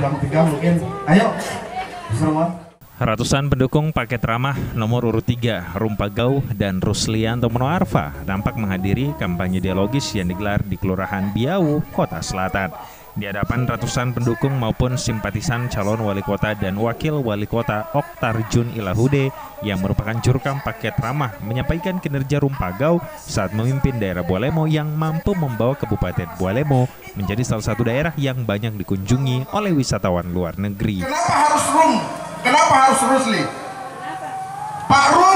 jam 3 mungkin. Ayo, semua. Ratusan pendukung paket ramah nomor urut 3, Rumpagau dan Ruslianto Monoarfa nampak menghadiri kampanye dialogis yang digelar di Kelurahan Biau, Kota Selatan. Di hadapan ratusan pendukung maupun simpatisan calon wali kota dan wakil wali kota Oktar Jun Ilahude yang merupakan jurkam paket ramah menyampaikan kinerja Rumpagau saat memimpin daerah Bualemo yang mampu membawa Kabupaten Bualemo menjadi salah satu daerah yang banyak dikunjungi oleh wisatawan luar negeri. Kenapa harus Rum? Kenapa harus Rusli? Pak Rum,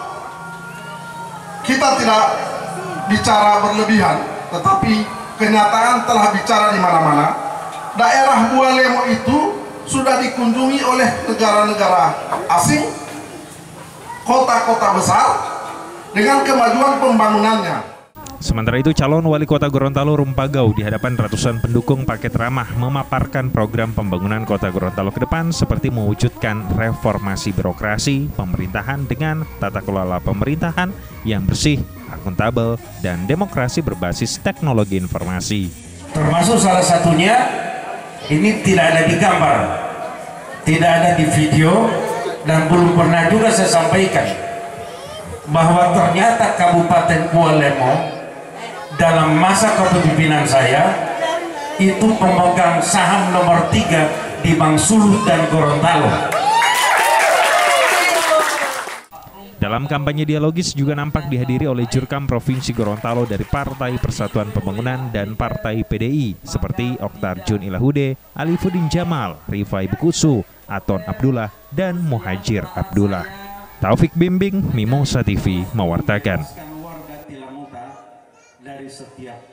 kita tidak bicara berlebihan, tetapi kenyataan telah bicara di mana-mana. Daerah Bualemo itu sudah dikunjungi oleh negara-negara asing, kota-kota besar, dengan kemajuan pembangunannya. Sementara itu, calon wali kota Gorontalo Rumpagau di hadapan ratusan pendukung paket ramah memaparkan program pembangunan kota Gorontalo ke depan seperti mewujudkan reformasi birokrasi pemerintahan dengan tata kelola pemerintahan yang bersih, akuntabel, dan demokrasi berbasis teknologi informasi. Termasuk salah satunya, ini tidak ada di gambar, tidak ada di video, dan belum pernah juga saya sampaikan bahwa ternyata Kabupaten Bualemo dalam masa kepemimpinan saya itu pemegang saham nomor 3 di Bang Sulu dan Gorontalo. Dalam kampanye dialogis juga nampak dihadiri oleh jurkam Provinsi Gorontalo dari Partai Persatuan Pembangunan dan Partai PDI seperti Oktar Jun Ilahude, Alifuddin Jamal, Rifai Bukusu, Aton Abdullah, dan Muhajir Abdullah. Taufik Bimbing, Mimosa TV, mewartakan. Dari setiap